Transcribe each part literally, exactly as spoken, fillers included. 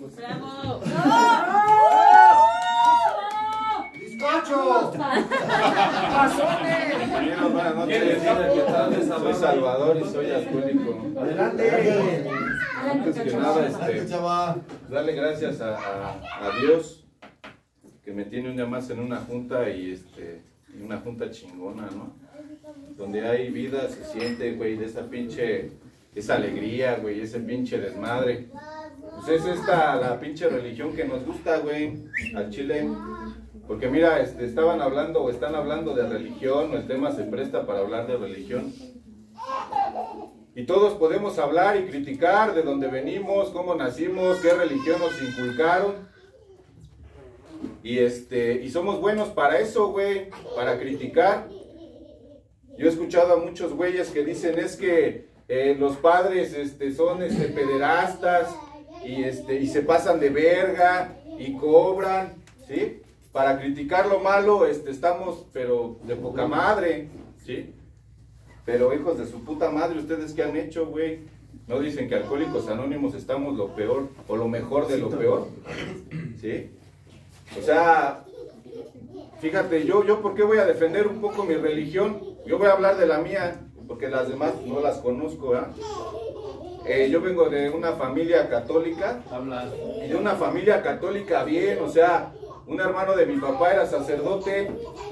¡Bravo! ¡Bizcocho! Compañeros, buenas noches. Soy Salvador y soy alcohólico. Adelante. Antes que nada, este, darle gracias a, a, a Dios que me tiene un día más en una junta y este, una junta chingona, ¿no? Donde hay vida, se siente, güey, de esa pinche, esa alegría, güey, ese pinche desmadre. Pues es esta la pinche religión que nos gusta, güey, al chile. Porque mira, este, estaban hablando o están hablando de religión, el tema se presta para hablar de religión. Y todos podemos hablar y criticar de dónde venimos, cómo nacimos, qué religión nos inculcaron. Y este, y somos buenos para eso, güey, para criticar. Yo he escuchado a muchos güeyes que dicen es que eh, los padres este, son este, pederastas y, este, y se pasan de verga y cobran, ¿sí? Para criticar lo malo, este, estamos, pero de poca madre, ¿sí? Pero hijos de su puta madre, ¿ustedes qué han hecho, güey? ¿No dicen que Alcohólicos Anónimos estamos lo peor o lo mejor de lo peor? ¿Sí? O sea, fíjate, yo, yo, ¿por qué voy a defender un poco mi religión? Yo voy a hablar de la mía, porque las demás no las conozco, ¿verdad? Eh, yo vengo de una familia católica, y de una familia católica bien, o sea, un hermano de mi papá era sacerdote,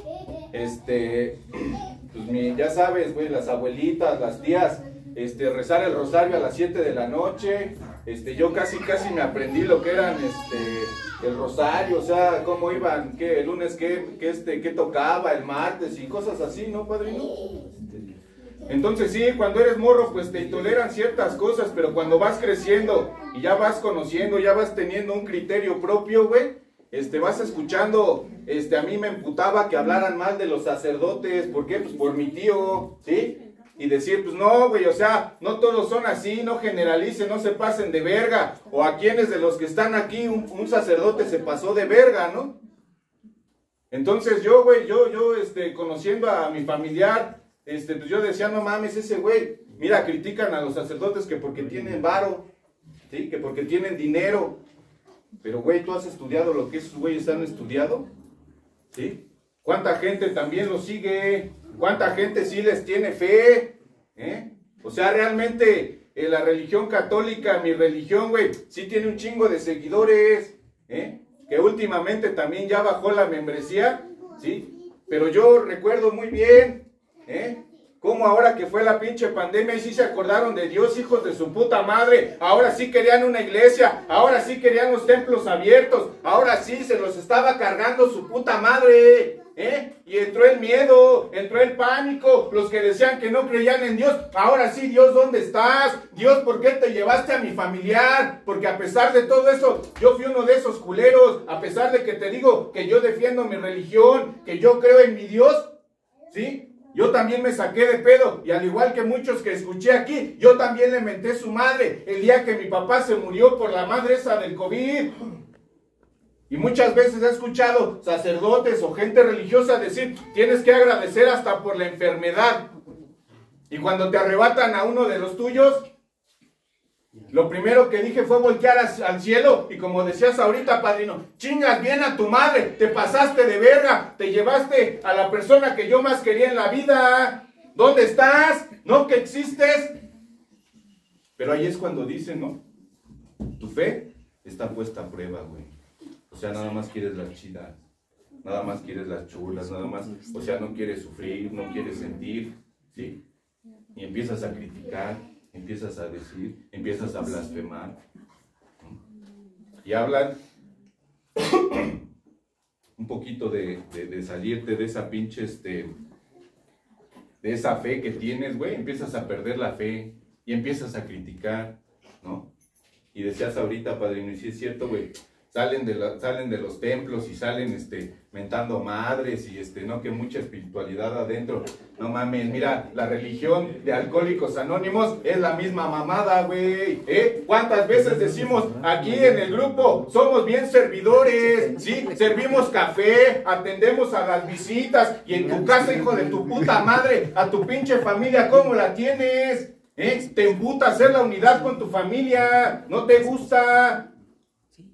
este, pues mi, ya sabes, güey, las abuelitas, las tías, este, rezar el rosario a las siete de la noche, este, yo casi, casi me aprendí lo que eran, este, el rosario, o sea, cómo iban, qué, el lunes, qué, qué, este, qué tocaba, el martes y cosas así, ¿no, padrino? Entonces sí, cuando eres morro, pues te toleran ciertas cosas, pero cuando vas creciendo y ya vas conociendo, ya vas teniendo un criterio propio, güey, Este, vas escuchando, este, a mí me emputaba que hablaran mal de los sacerdotes, ¿por qué? Pues por mi tío, ¿sí? Y decir, pues no, güey, o sea, no todos son así, no generalicen, no se pasen de verga, o a quienes de los que están aquí, un, un sacerdote se pasó de verga, ¿no? Entonces yo, güey, yo, yo, este, conociendo a mi familiar, este, pues yo decía, no mames, ese güey, mira, critican a los sacerdotes que porque tienen varo, ¿sí? Que porque tienen dinero. Pero, güey, ¿tú has estudiado lo que esos güeyes han estudiado? ¿Sí? ¿Cuánta gente también los sigue? ¿Cuánta gente sí les tiene fe? ¿Eh? O sea, realmente eh, la religión católica, mi religión, güey, sí tiene un chingo de seguidores, ¿eh? Que últimamente también ya bajó la membresía, ¿sí? Pero yo recuerdo muy bien, ¿eh? Cómo ahora que fue la pinche pandemia y sí se acordaron de Dios, hijos de su puta madre. Ahora sí querían una iglesia, ahora sí querían los templos abiertos, ahora sí se los estaba cargando su puta madre, ¿eh? Y entró el miedo, entró el pánico, los que decían que no creían en Dios. Ahora sí, Dios, ¿dónde estás? Dios, ¿por qué te llevaste a mi familiar? Porque a pesar de todo eso, yo fui uno de esos culeros, a pesar de que te digo que yo defiendo mi religión, que yo creo en mi Dios, ¿sí? Yo también me saqué de pedo, y al igual que muchos que escuché aquí, yo también le menté su madre el día que mi papá se murió por la madre esa del COVID. Y muchas veces he escuchado sacerdotes o gente religiosa decir, tienes que agradecer hasta por la enfermedad. Y cuando te arrebatan a uno de los tuyos, lo primero que dije fue voltear al cielo y como decías ahorita, padrino, chingas bien a tu madre, te pasaste de verga, te llevaste a la persona que yo más quería en la vida. ¿Dónde estás? ¿No que existes? Pero ahí es cuando dicen, ¿no? Tu fe está puesta a prueba, güey. O sea, nada más quieres las chidas, nada más quieres las chulas, nada más, o sea, no quieres sufrir, no quieres sentir, ¿sí? Y empiezas a criticar. Empiezas a decir, empiezas a blasfemar. Y hablan un poquito de, de, de salirte de esa pinche, este, de esa fe que tienes, güey. Empiezas a perder la fe y empiezas a criticar, ¿no? Y decías ahorita, padrino, y sí es cierto, güey. Salen de, la, salen de los templos y salen este, mentando madres y este, no, que mucha espiritualidad adentro. No mames, mira, la religión de Alcohólicos Anónimos es la misma mamada, güey. ¿Eh? ¿Cuántas veces decimos aquí en el grupo, somos bien servidores, ¿sí? Servimos café, atendemos a las visitas y en tu casa, hijo de tu puta madre, a tu pinche familia, ¿cómo la tienes? ¿Eh? Te emputa hacer la unidad con tu familia, no te gusta.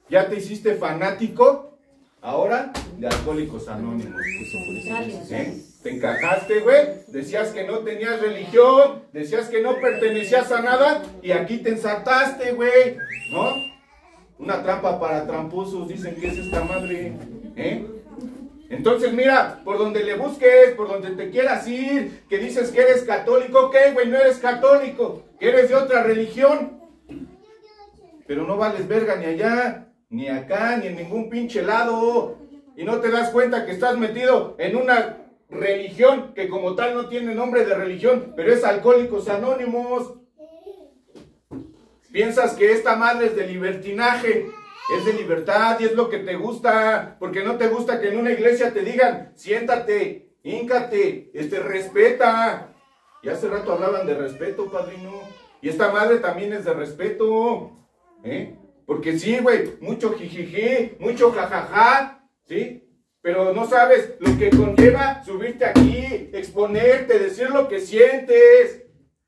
Ya te hiciste fanático, ahora, de Alcohólicos Anónimos. ¿Eh? Te encajaste, güey. Decías que no tenías religión, decías que no pertenecías a nada, y aquí te ensartaste, güey. ¿No? Una trampa para tramposos, dicen que es esta madre. ¿Eh? Entonces, mira, por donde le busques, por donde te quieras ir, que dices que eres católico, ok, güey, no eres católico, que eres de otra religión. Pero no vales verga ni allá, ni acá, ni en ningún pinche lado. Y no te das cuenta que estás metido en una religión que como tal no tiene nombre de religión, pero es Alcohólicos Anónimos. Piensas que esta madre es de libertinaje, es de libertad y es lo que te gusta, porque no te gusta que en una iglesia te digan, siéntate, híncate, este, respeta. Y hace rato hablaban de respeto, padrino. Y esta madre también es de respeto, ¿eh? Porque sí, güey, mucho jijiji, mucho jajaja, ¿sí? Pero no sabes lo que conlleva subirte aquí, exponerte, decir lo que sientes.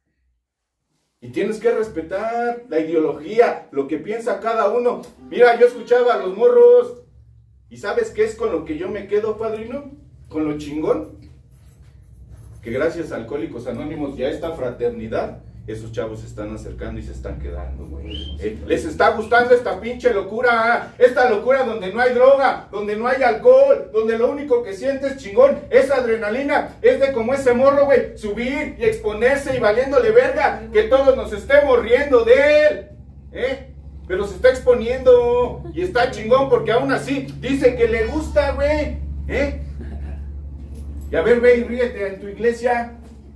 Y tienes que respetar la ideología, lo que piensa cada uno. Mira, yo escuchaba a los morros. ¿Y sabes qué es con lo que yo me quedo, padrino? Con lo chingón. Que gracias a Alcohólicos Anónimos y a esta fraternidad, esos chavos se están acercando y se están quedando, güey. Eh, les está gustando esta pinche locura. Esta locura donde no hay droga, donde no hay alcohol, donde lo único que sientes chingón es adrenalina. Es de como ese morro, güey, subir y exponerse y valiéndole verga, que todos nos estemos riendo de él, ¿eh? Pero se está exponiendo y está chingón porque aún así dice que le gusta, güey, ¿eh? Y a ver, ve y ríete en tu iglesia.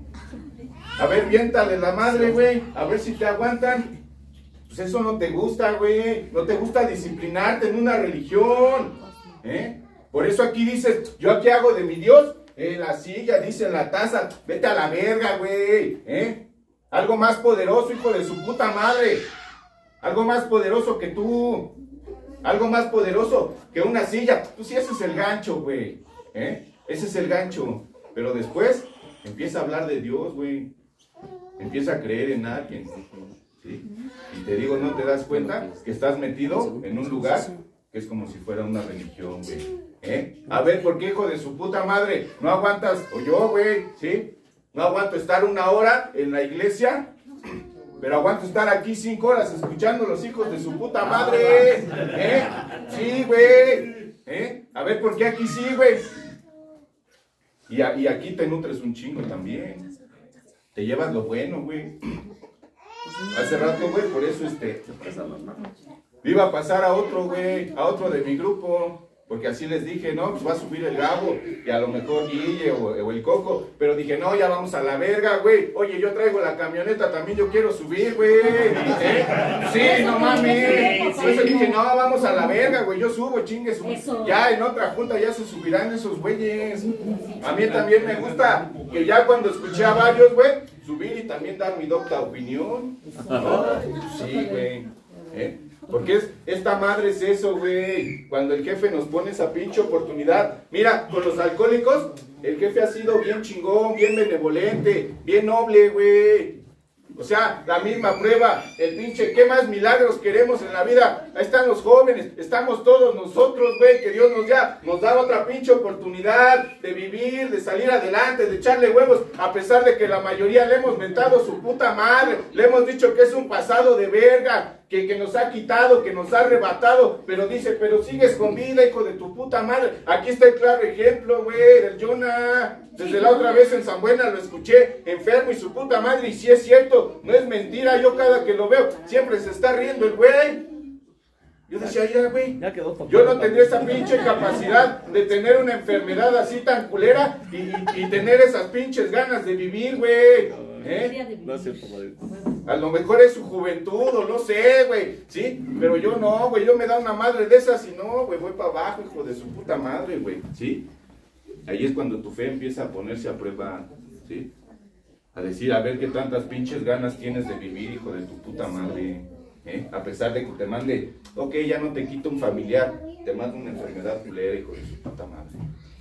A ver, viéntale la madre, güey. A ver si te aguantan. Pues eso no te gusta, güey. No te gusta disciplinarte en una religión, ¿eh? Por eso aquí dices, ¿yo aquí hago de mi Dios? En la silla, dice en la taza. Vete a la verga, güey, ¿eh? Algo más poderoso, hijo de su puta madre. Algo más poderoso que tú. Algo más poderoso que una silla. Pues sí, ese es el gancho, güey, ¿eh? Ese es el gancho. Pero después empieza a hablar de Dios, güey. Empieza a creer en alguien, ¿sí? Y te digo, ¿no te das cuenta que estás metido en un lugar que es como si fuera una religión, güey? ¿Eh? A ver, ¿por qué, hijo de su puta madre, no aguantas, o yo, güey, ¿sí? No aguanto estar una hora en la iglesia, pero aguanto estar aquí cinco horas escuchando a los hijos de su puta madre, ¿eh? Sí, güey, ¿eh? A ver, ¿por qué aquí sí, güey? Y, a, y aquí te nutres un chingo también. Te llevas lo bueno, güey. Hace rato, güey, por eso este... iba a pasar a otro, güey, a otro de mi grupo. Porque así les dije, no, pues va a subir el Gabo. Y a lo mejor Guille o, o el Coco. Pero dije, no, ya vamos a la verga, güey. Oye, yo traigo la camioneta, también yo quiero subir, güey. ¿Eh? Sí, no mames. Por eso dije, no, vamos a la verga, güey. Yo subo, chingue su... Ya en otra junta ya se subirán esos güeyes. A mí también me gusta que ya cuando escuché a varios, güey, subir y también dar mi docta opinión. ¿No? Sí, güey. ¿Eh? Porque es, esta madre es eso, güey. Cuando el jefe nos pone esa pinche oportunidad. Mira, con los alcohólicos, el jefe ha sido bien chingón, bien benevolente, bien noble, güey. O sea, la misma prueba, el pinche, ¿qué más milagros queremos en la vida? Ahí están los jóvenes, estamos todos nosotros, güey, que Dios nos ya, nos da otra pinche oportunidad de vivir, de salir adelante, de echarle huevos, a pesar de que la mayoría le hemos mentado su puta madre, le hemos dicho que es un pasado de verga, que, que nos ha quitado, que nos ha arrebatado, pero dice, pero sigues con vida, hijo de tu puta madre. Aquí está el claro ejemplo, güey, del Jonah. Desde la otra vez en San Buena lo escuché, enfermo y su puta madre, y si es cierto, no es mentira, yo cada que lo veo, siempre se está riendo el güey. Yo decía, ya, güey, yo no tendría esa pinche capacidad de tener una enfermedad así tan culera y, y, y tener esas pinches ganas de vivir, güey. ¿Eh? A lo mejor es su juventud o no sé, güey, ¿sí? Pero yo no, güey, yo me da una madre de esas y no, güey, voy para abajo, hijo de su puta madre, güey, ¿sí? Ahí es cuando tu fe empieza a ponerse a prueba, ¿sí? A decir, a ver qué tantas pinches ganas tienes de vivir, hijo de tu puta madre, ¿eh? A pesar de que te mande, ok, ya no te quito un familiar, te mando una enfermedad culera, hijo de su puta madre.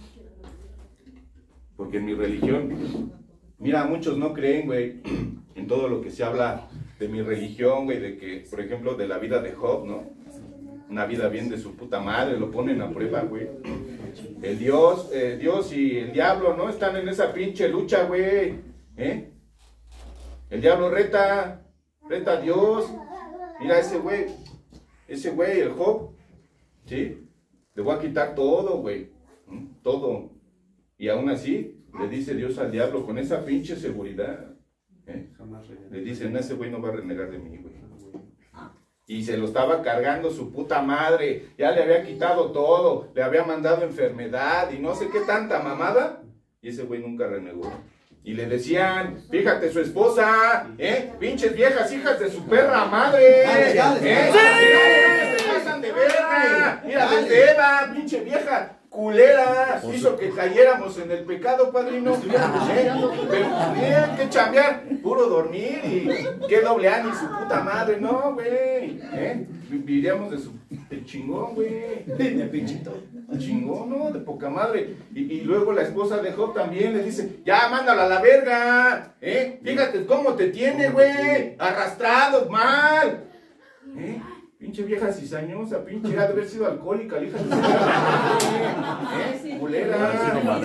Porque en mi religión, mira, muchos no creen, güey, en todo lo que se habla de mi religión, güey, de que, por ejemplo, de la vida de Job, ¿no? una vida bien de su puta madre, lo ponen a prueba, güey. El Dios, eh, Dios y el diablo, ¿no? Están en esa pinche lucha, güey. ¿Eh? El diablo reta, reta a Dios. Mira ese güey, ese güey, el Job, ¿sí? Le voy a quitar todo, güey, ¿Mm? todo. Y aún así, le dice Dios al diablo con esa pinche seguridad. ¿Eh? Le dice, no, ese güey no va a renegar de mí, güey. Y se lo estaba cargando su puta madre, ya le había quitado todo, le había mandado enfermedad y no sé qué tanta mamada. Y ese güey nunca renegó. Y le decían, fíjate su esposa, ¿eh? Pinches viejas hijas de su perra madre. Dale, dale, ¿eh? dale. Se pasan de verga. Mira, desde Eva, pinche vieja culera, hizo que cayéramos en el pecado, padrino. ¿Eh? Pero bien, que chambear, puro dormir y qué doble A ni su puta madre, no, güey. ¿Eh? Viviríamos de su de chingón, güey. De pinchito. Chingón, ¿no? De poca madre. Y, y luego la esposa de Job también le dice, ya, mándala a la verga. ¿Eh? Fíjate cómo te tiene, güey. Arrastrado, mal. ¿Eh? Pinche vieja cizañosa, pinche, ha de haber sido alcohólica, la hija de su ¿eh? Culera.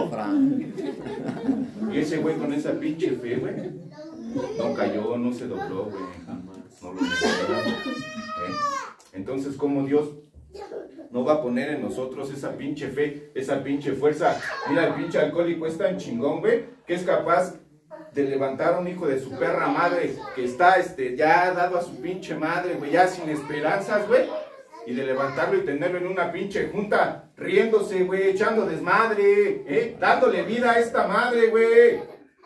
Y ese güey con esa pinche fe, güey, no cayó, no se dobló, güey, no lo negó. ¿Eh? Entonces, ¿cómo Dios no va a poner en nosotros esa pinche fe, esa pinche fuerza? Mira, el pinche alcohólico es tan chingón, güey, que es capaz de levantar a un hijo de su perra madre que está este, ya dado a su pinche madre, güey, ya sin esperanzas, güey, y de levantarlo y tenerlo en una pinche junta, riéndose, güey, echando desmadre, ¿eh? Dándole vida a esta madre, güey.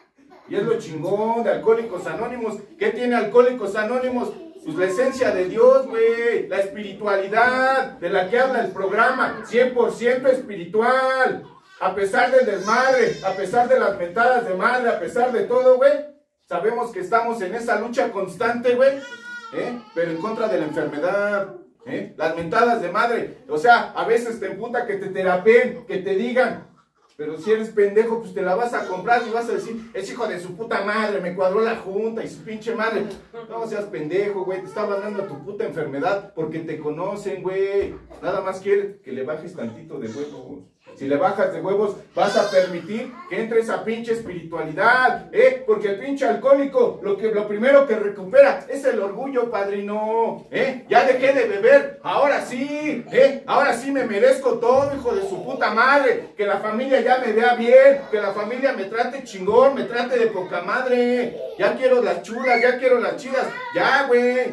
Y es lo chingón de Alcohólicos Anónimos. ¿Qué tiene Alcohólicos Anónimos? Pues la esencia de Dios, güey, la espiritualidad de la que habla el programa, cien por ciento espiritual. A pesar del desmadre, a pesar de las mentadas de madre, a pesar de todo, güey, sabemos que estamos en esa lucha constante, güey, ¿eh? Pero en contra de la enfermedad, ¿eh? Las mentadas de madre, o sea, a veces te emputa que te terapeen, que te digan, pero si eres pendejo, pues te la vas a comprar y vas a decir, es hijo de su puta madre, me cuadró la junta y su pinche madre. No seas pendejo, güey, te está mandando a tu puta enfermedad porque te conocen, güey. Nada más quiere que le bajes tantito de huevos. Si le bajas de huevos, vas a permitir que entre esa pinche espiritualidad, ¿eh? Porque el pinche alcohólico, lo, que, lo primero que recupera es el orgullo, padrino, ¿eh? Ya dejé de beber, ahora sí, ¿eh? Ahora sí me merezco todo, hijo de su puta madre, que la familia ya me vea bien, que la familia me trate chingón, me trate de poca madre, ya quiero las chulas, ya quiero las chidas, ya, güey.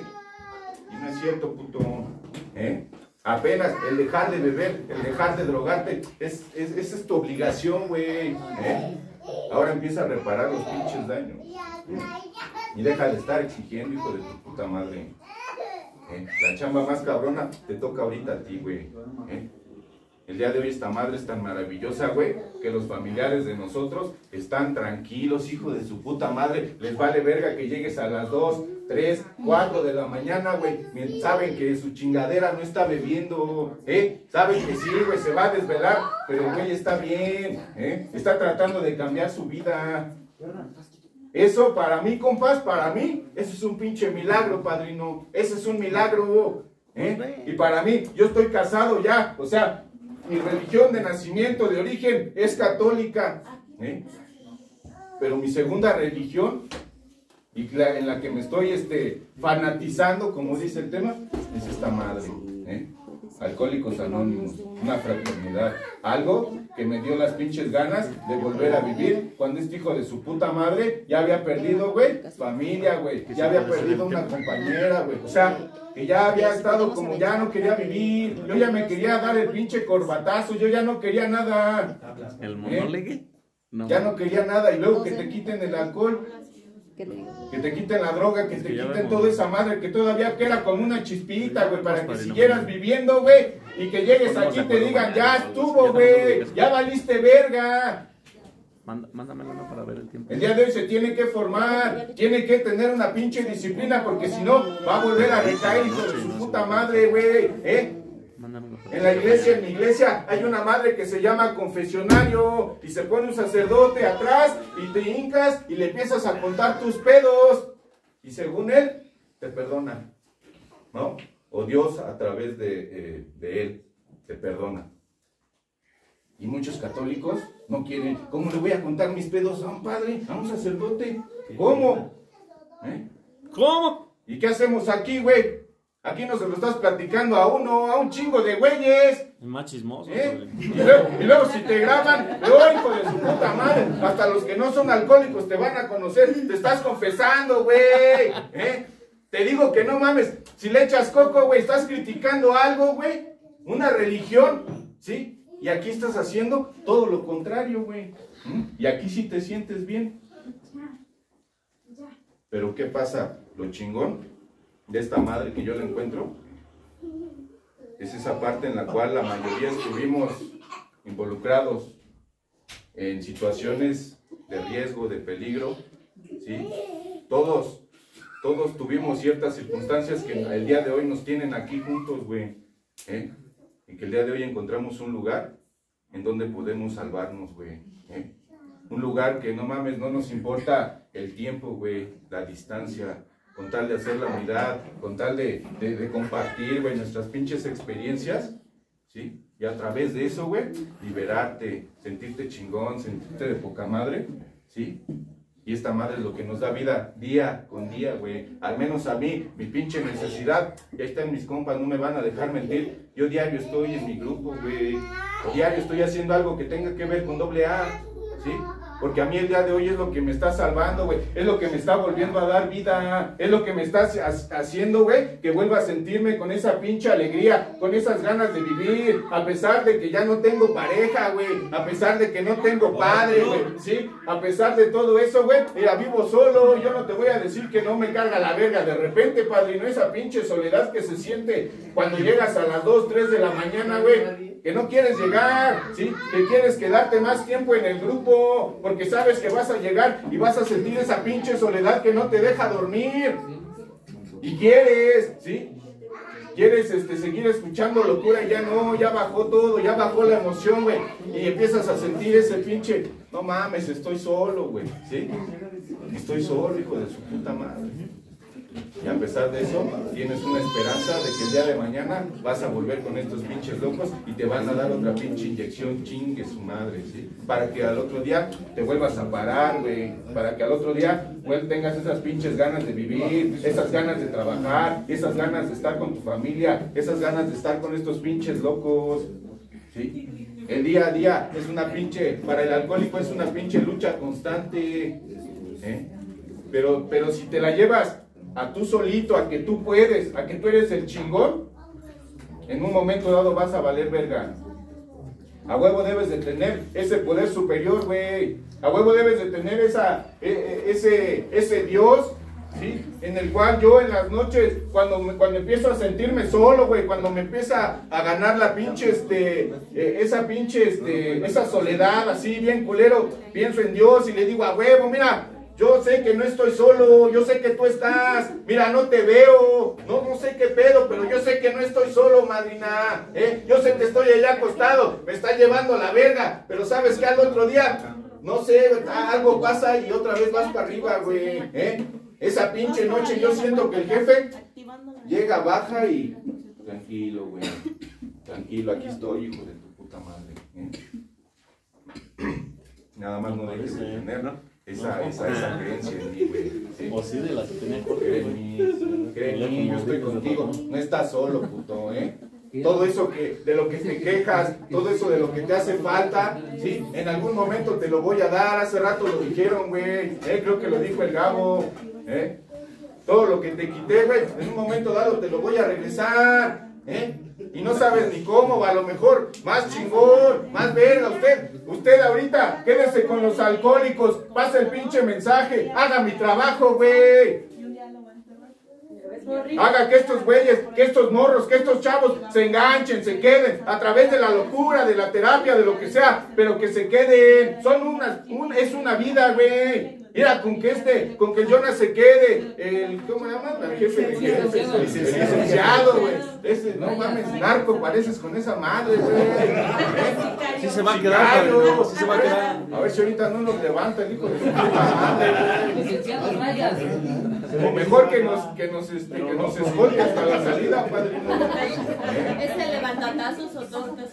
Y no es cierto, puto, ¿eh? Apenas el dejar de beber, el dejar de drogarte, es, es, esa es tu obligación, güey. ¿Eh? Ahora empieza a reparar los pinches daños. ¿Eh? Y deja de estar exigiendo, hijo de tu puta madre. ¿Eh? La chamba más cabrona te toca ahorita a ti, güey. ¿Eh? El día de hoy esta madre es tan maravillosa, güey, que los familiares de nosotros están tranquilos, hijo de su puta madre. Les vale verga que llegues a las dos, tres, cuatro de la mañana, güey. Saben que su chingadera no está bebiendo, ¿eh? Saben que sí, güey, se va a desvelar, pero el güey está bien, ¿eh? Está tratando de cambiar su vida. Eso para mí, compas, para mí, eso es un pinche milagro, padrino. Eso es un milagro, ¿eh? Y para mí, yo estoy casado ya, o sea, mi religión de nacimiento, de origen, es católica, ¿eh? Pero mi segunda religión, y la, en la que me estoy este, fanatizando, como dice el tema, es esta madre, ¿eh? Alcohólicos Anónimos, una fraternidad, algo que me dio las pinches ganas de volver a vivir cuando este hijo de su puta madre ya había perdido, güey, familia, güey, ya había perdido una compañera, güey, o sea, que ya había estado como ya no quería vivir, yo ya me quería dar el pinche corbatazo, yo ya no quería nada. ¿El monolegue? No. Ya no quería nada y luego que te quiten el alcohol, que te quiten la droga, que te quiten toda esa madre que todavía queda como una chispita, güey, para que siguieras viviendo, güey, y que llegues aquí y te digan, ya estuvo, güey, ya valiste verga. Mándamelo no para ver el tiempo. El día de hoy se tiene que formar, tiene que tener una pinche disciplina, porque si no, va a volver a recaer, hijo de su puta madre, güey, ¿eh? En la iglesia, en mi iglesia, hay una madre que se llama confesionario, y se pone un sacerdote atrás, y te hincas, y le empiezas a contar tus pedos, y según él, te perdona, ¿no? o Dios a través de, eh, de Él te perdona. Y muchos católicos no quieren. ¿Cómo le voy a contar mis pedos a un padre, a un sacerdote? ¿Cómo? ¿Eh? ¿Cómo? ¿Y qué hacemos aquí, güey? Aquí no se lo estás platicando a uno, a un chingo de güeyes. Es más chismoso. ¿Eh? Y, luego, y luego si te graban, ¡oh, hijo de su puta madre! Hasta los que no son alcohólicos te van a conocer. Te estás confesando, güey. ¿Eh? Te digo que no mames. Si le echas coco, güey, estás criticando algo, güey. Una religión, ¿sí? Y aquí estás haciendo todo lo contrario, güey. ¿Mm? Y aquí sí te sientes bien. Pero ¿qué pasa? Lo chingón de esta madre que yo la encuentro es esa parte en la cual la mayoría estuvimos involucrados en situaciones de riesgo, de peligro, ¿sí? Todos, todos tuvimos ciertas circunstancias que el día de hoy nos tienen aquí juntos, güey, ¿eh? Y que el día de hoy encontramos un lugar en donde podemos salvarnos, güey, ¿eh? Un lugar que no mames, no nos importa el tiempo, güey, la distancia, con tal de hacer la unidad, con tal de, de, de compartir, güey, nuestras pinches experiencias, ¿sí? Y a través de eso, güey, liberarte, sentirte chingón, sentirte de poca madre, ¿sí? Y esta madre es lo que nos da vida día con día, güey. Al menos a mí, mi pinche necesidad, y ahí están mis compas, no me van a dejar mentir. Yo diario estoy en mi grupo, güey. Diario estoy haciendo algo que tenga que ver con doble A, ¿sí? Porque a mí el día de hoy es lo que me está salvando, güey. Es lo que me está volviendo a dar vida. Es lo que me está haciendo, güey, que vuelva a sentirme con esa pinche alegría, con esas ganas de vivir. A pesar de que ya no tengo pareja, güey. A pesar de que no tengo padre, güey. ¿Sí? A pesar de todo eso, güey. Mira, vivo solo. Yo no te voy a decir que no me carga la verga. De repente, padrino, esa pinche soledad que se siente cuando llegas a las dos, tres de la mañana, güey. Que no quieres llegar, ¿sí? Que quieres quedarte más tiempo en el grupo, porque sabes que vas a llegar y vas a sentir esa pinche soledad que no te deja dormir. Y quieres, ¿sí? Quieres este, seguir escuchando locura y ya no, ya bajó todo, ya bajó la emoción, güey. Y empiezas a sentir ese pinche, no mames, estoy solo, güey, ¿sí? Estoy solo, hijo de su puta madre. Y a pesar de eso, tienes una esperanza de que el día de mañana vas a volver con estos pinches locos y te van a dar otra pinche inyección, chingue su madre, ¿sí? Para que al otro día te vuelvas a parar, güey. Para que al otro día pues, tengas esas pinches ganas de vivir, esas ganas de trabajar, esas ganas de estar con tu familia, esas ganas de estar con estos pinches locos, ¿sí? El día a día es una pinche, para el alcohólico es una pinche lucha constante, ¿eh? Pero, pero si te la llevas a tú solito, a que tú puedes, a que tú eres el chingón, en un momento dado vas a valer verga. A huevo debes de tener ese poder superior, güey. A huevo debes de tener esa, ese, ese Dios, ¿sí? En el cual yo en las noches, cuando, me, cuando empiezo a sentirme solo, güey, cuando me empieza a ganar la pinche, este, eh, esa pinche, este, esa soledad así bien culero, pienso en Dios y le digo a huevo, mira, yo sé que no estoy solo, yo sé que tú estás, mira, no te veo, no, no sé qué pedo, pero yo sé que no estoy solo, madrina, ¿eh? Yo sé que estoy allá acostado, me está llevando la verga, pero ¿sabes qué? Al otro día, no sé, algo pasa y otra vez vas para arriba, güey, ¿eh? Esa pinche noche yo siento que el jefe llega, baja y, tranquilo, güey, tranquilo, aquí estoy, hijo de tu puta madre, ¿eh? Nada más no dejes de tener, ¿no? Esa, esa, esa creencia en mí, güey. ¿Sí? O sí, de las que tenía Cree en mí, cree en mí, yo estoy contigo. No estás solo, puto, ¿eh? Todo eso que, de lo que te quejas, todo eso de lo que te hace falta, ¿sí? En algún momento te lo voy a dar. Hace rato lo dijeron, güey. ¿Eh? Creo que lo dijo el Gabo, ¿eh? Todo lo que te quité, güey, en un momento dado te lo voy a regresar, ¿eh? Y no sabes ni cómo, a lo mejor más chingón, más verga. Usted, usted ahorita, quédese con los alcohólicos, pasa el pinche mensaje, haga mi trabajo, güey. Haga que estos güeyes, que estos morros, que estos chavos se enganchen, se queden, a través de la locura, de la terapia, de lo que sea, pero que se queden. Son unas, un, es una vida, güey. Mira, con que este, con que el Jonas se quede, el, ¿cómo se llama? El jefe de jefe, el licenciado, güey. Ese, no mames, narco, pareces con esa madre, güey. Sí se va a quedar, Sicario. sí se va a quedar. A ver si ahorita no nos levanta el hijo de su puta madre, güey. Licenciado Rayas. O mejor que nos, que nos, este, que nos esconde hasta la salida, padrino. ¿Eh? Ese levantatazos o tortas.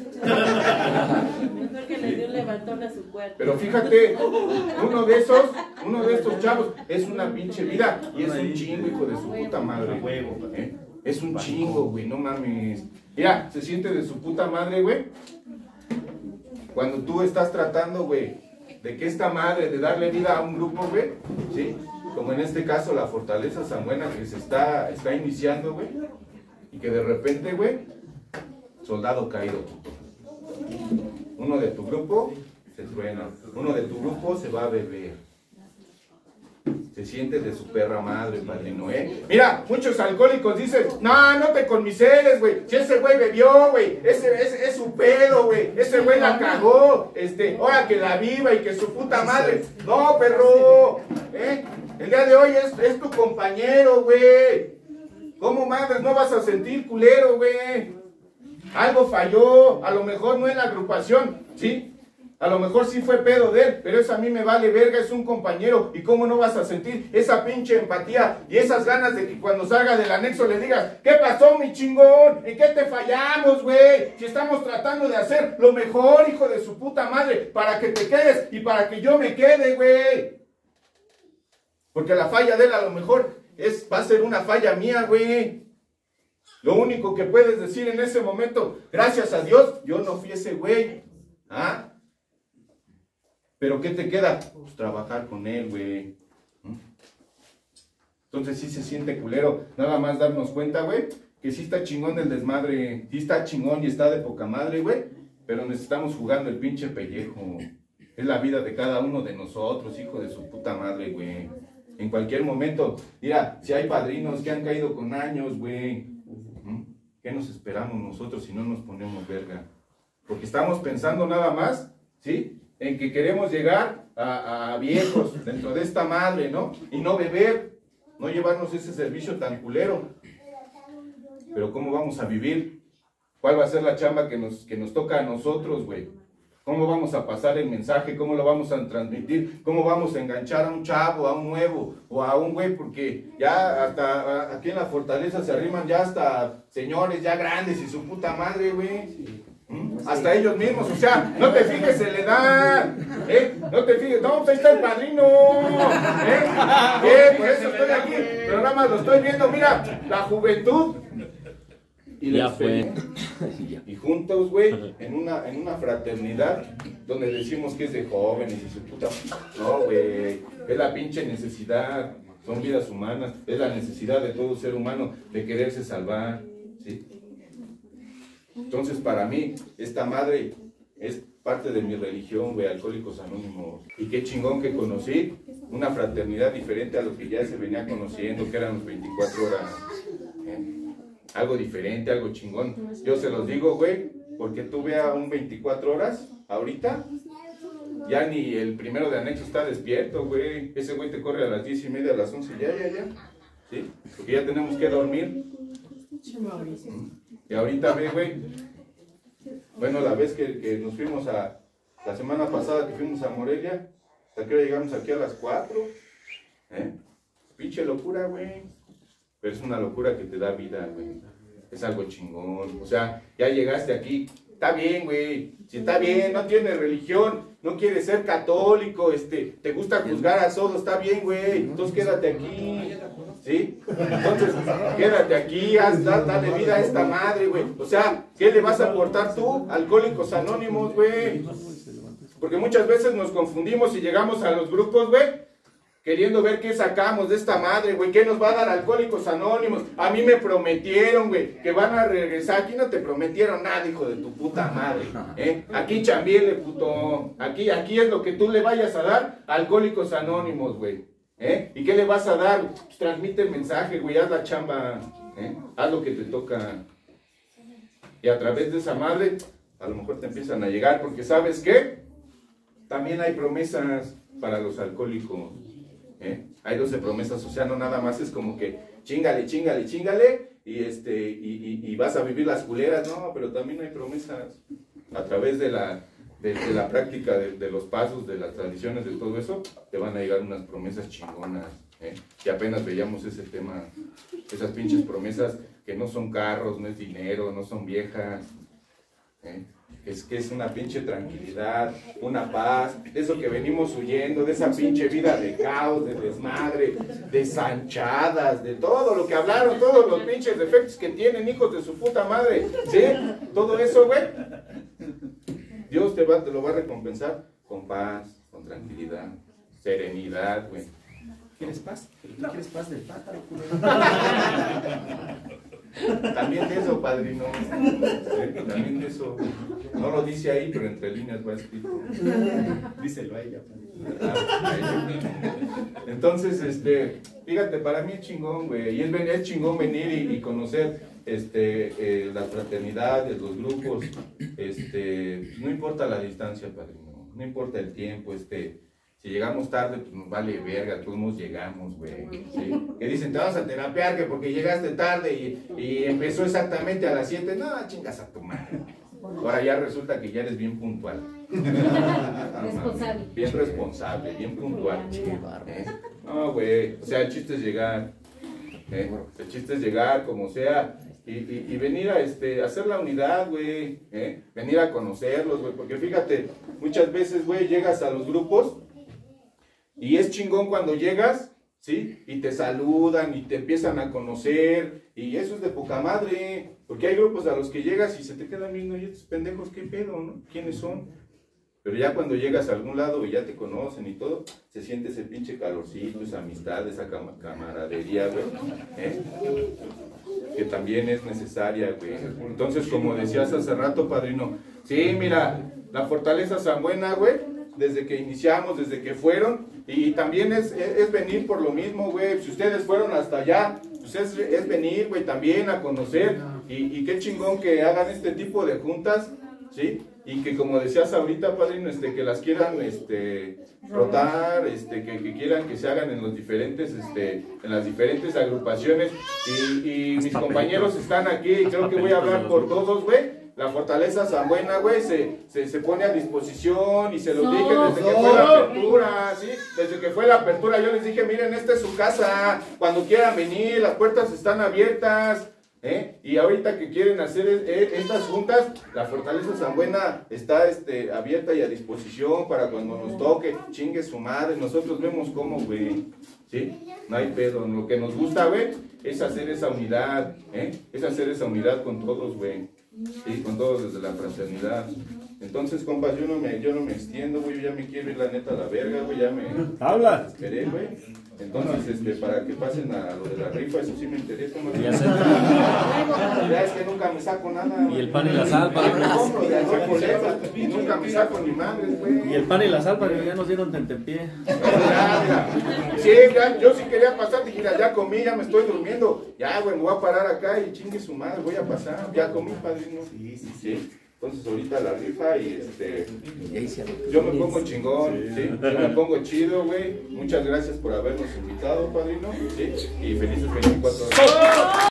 Mejor que le dio un levantón a su cuerpo. Pero fíjate, uno de esos, uno de estos chavos es una pinche vida y es un chingo, hijo de su puta madre. ¿Eh? Es un chingo, güey, no mames. Mira, se siente de su puta madre, güey. Cuando tú estás tratando, güey, de que esta madre, de darle vida a un grupo, güey, ¿sí? Como en este caso la Fortaleza San Buena que se está, está iniciando, güey. Y que de repente, güey, soldado caído. Uno de tu grupo se truena. Uno de tu grupo se va a beber. Se siente de su perra madre, padrino, ¿eh? Mira, muchos alcohólicos dicen, no, no te conmiseres, güey. Si ese güey bebió, güey, ese, ese es su pedo, güey. Ese güey la cagó, este, ahora que la viva y que su puta madre. No, perro, ¿eh? El día de hoy es, es tu compañero, güey. ¿Cómo madres no vas a sentir culero, güey? Algo falló, a lo mejor no en la agrupación, ¿sí? A lo mejor sí fue pedo de él, pero eso a mí me vale verga, es un compañero. ¿Y cómo no vas a sentir esa pinche empatía y esas ganas de que cuando salga del anexo le digas, ¿qué pasó, mi chingón? ¿En qué te fallamos, güey? Si estamos tratando de hacer lo mejor, hijo de su puta madre, para que te quedes y para que yo me quede, güey. Porque la falla de él a lo mejor es, va a ser una falla mía, güey. Lo único que puedes decir en ese momento, gracias a Dios, yo no fui ese güey. ¿Ah? ¿Pero qué te queda? Pues trabajar con él, güey. Entonces sí se siente culero. Nada más darnos cuenta, güey, que sí está chingón el desmadre. Sí está chingón y está de poca madre, güey. Pero necesitamos jugando el pinche pellejo. Es la vida de cada uno de nosotros, hijo de su puta madre, güey. En cualquier momento. Mira, si hay padrinos que han caído con años, güey. ¿Qué nos esperamos nosotros si no nos ponemos verga? Porque estamos pensando nada más, ¿sí? En que queremos llegar a, a viejos dentro de esta madre, ¿no? Y no beber, no llevarnos ese servicio tan culero. Pero ¿cómo vamos a vivir? ¿Cuál va a ser la chamba que nos, que nos toca a nosotros, güey? ¿Cómo vamos a pasar el mensaje? ¿Cómo lo vamos a transmitir? ¿Cómo vamos a enganchar a un chavo, a un nuevo o a un güey? Porque ya hasta aquí en la Fortaleza se arriman ya hasta señores ya grandes y su puta madre, güey. Hasta ellos mismos, o sea, no te fijes en la edad, ¿eh? No te fijes, no, ahí está el padrino, ¿eh? ¿Eh? Por eso estoy aquí, pero nada más lo estoy viendo, mira, la juventud y la ya fue. Y juntos, güey, en una, en una fraternidad donde decimos que es de jóvenes y su puta, no, güey, es la pinche necesidad, son vidas humanas, es la necesidad de todo ser humano de quererse salvar, ¿sí? Entonces, para mí, esta madre es parte de mi religión, güey, Alcohólicos Anónimos. Y qué chingón que conocí una fraternidad diferente a lo que ya se venía conociendo, que eran los veinticuatro horas. ¿Eh? Algo diferente, algo chingón. Yo se los digo, güey, porque tuve a un veinticuatro horas, ahorita, ya ni el primero de anexo está despierto, güey. Ese güey te corre a las diez y media, a las once, ya, ya, ya. ¿Sí? Porque ya tenemos que dormir. Y ahorita ve, güey, bueno, la vez que, que nos fuimos a, la semana pasada que fuimos a Morelia, hasta que llegamos aquí a las cuatro, ¿eh? Pinche locura, güey, pero es una locura que te da vida, güey, es algo chingón, o sea, ya llegaste aquí, está bien, güey, si está bien, no tienes religión, no quieres ser católico, este, te gusta juzgar a todos, está bien, güey, entonces quédate aquí. ¿Sí? Entonces, quédate aquí, haz, dale vida a esta madre, güey. O sea, ¿qué le vas a aportar tú, Alcohólicos Anónimos, güey? Porque muchas veces nos confundimos y llegamos a los grupos, güey, queriendo ver qué sacamos de esta madre, güey. ¿Qué nos va a dar Alcohólicos Anónimos? A mí me prometieron, güey, que van a regresar. Aquí no te prometieron nada, hijo de tu puta madre, ¿eh? Aquí chambiele, puto. Aquí, aquí es lo que tú le vayas a dar a Alcohólicos Anónimos, güey. ¿Eh? ¿Y qué le vas a dar? Pues transmite el mensaje, güey, haz la chamba, ¿eh? Haz lo que te toca. Y a través de esa madre, a lo mejor te empiezan a llegar, porque ¿sabes qué? También hay promesas para los alcohólicos, ¿eh? Hay doce promesas, o sea, no nada más es como que chingale, chingale, chingale, y, este, y, y, y vas a vivir las culeras, no, pero también hay promesas a través de la... De, de la práctica de, de los pasos, de las tradiciones, de todo eso, te van a llegar unas promesas chingonas, ¿eh? Y apenas veíamos ese tema, esas pinches promesas que no son carros, no es dinero, no son viejas, ¿eh? Es que es una pinche tranquilidad, una paz, de eso que venimos huyendo, de esa pinche vida de caos, de desmadre, de zanchadas, de todo lo que hablaron, todos los pinches defectos que tienen hijos de su puta madre, ¿sí? Todo eso, güey, Dios te, va, te lo va a recompensar con paz, con tranquilidad, serenidad, güey. ¿Quieres paz? ¿Tú quieres paz del pájaro, culero? También de eso, padrino. ¿Eh? También de eso. No lo dice ahí, pero entre líneas va escrito. Díselo a ella. Ah, entonces, este, fíjate, para mí es chingón, güey. Y es, es chingón venir y, y conocer este, eh, las fraternidades, los grupos. Este, no importa la distancia, padrino. No importa el tiempo, este. Si llegamos tarde, pues nos vale verga, todos nos llegamos, güey. ¿Sí? Que dicen, te vas a terapiar, que porque llegaste tarde y, y empezó exactamente a las siete. No, chingas a tu madre. Ahora ya resulta que ya eres bien puntual. Responsable. Bien responsable, bien puntual. ¿Eh? No, güey. O sea, el chiste es llegar. ¿Eh? El chiste es llegar, como sea. Y, y, y venir a este, hacer la unidad, güey. ¿Eh? Venir a conocerlos, güey. Porque fíjate, muchas veces, güey, llegas a los grupos. Y es chingón cuando llegas, ¿sí? Y te saludan y te empiezan a conocer. Y eso es de poca madre. Porque hay grupos a los que llegas y se te quedan viendo, y estos pendejos, ¿qué pedo, no? ¿Quiénes son? Pero ya cuando llegas a algún lado y ya te conocen y todo, se siente ese pinche calorcito, esa amistad, esa cam camaradería, güey. ¿Eh? Que también es necesaria, güey. Entonces, como decías hace rato, padrino, sí, mira, la Fortaleza San Buena, güey. Desde que iniciamos, desde que fueron, y también es, es, es venir por lo mismo, güey. Si ustedes fueron hasta allá, pues es, es venir, güey, también a conocer, y, y qué chingón que hagan este tipo de juntas, ¿sí? Y que como decías ahorita, padrino, este, que las quieran este, rotar, este, que, que quieran que se hagan en los diferentes, este, en las diferentes agrupaciones, y, y mis compañeros están aquí, y creo que voy a hablar por todos, güey. La Fortaleza San Buena, güey, se, se, se pone a disposición y se los dije desde que fue la apertura, ¿sí? Desde que fue la apertura yo les dije, miren, esta es su casa, cuando quieran venir, las puertas están abiertas, ¿eh? Y ahorita que quieren hacer eh, estas juntas, la Fortaleza San Buena está este, abierta y a disposición para cuando nos toque, chingue su madre, nosotros vemos cómo, güey, ¿sí? No hay pedo, lo que nos gusta, güey, es hacer esa unidad, ¿eh? Es hacer esa unidad con todos, güey. Sí, con todos desde la fraternidad. Entonces, compas, yo no me, yo no me extiendo, güey, yo ya me quiero ir la neta a la verga, güey, ya me habla. Esperé, güey. Entonces, este, para que pasen a lo de la rifa, eso sí me interesa, ¿no? Ya sé. Ya es que nunca me saco nada. Y el pan y la sal, Siempre para compro de a dos boletas, y nunca me saco ni madres, güey. Y el pan y la sal, para que ya nos dieron tentempié. Ya, mira. Sí, ya, yo sí quería pasar, dije, ya comí, ya me estoy durmiendo. Ya, güey, me voy a parar acá y chingue su madre, voy a pasar. Ya comí, padrino. Sí, sí, sí. Entonces ahorita la rifa y este, yo me pongo chingón, ¿sí? Yo me pongo chido, güey. Muchas gracias por habernos invitado, padrino, ¿sí? Y felices veinticuatro horas.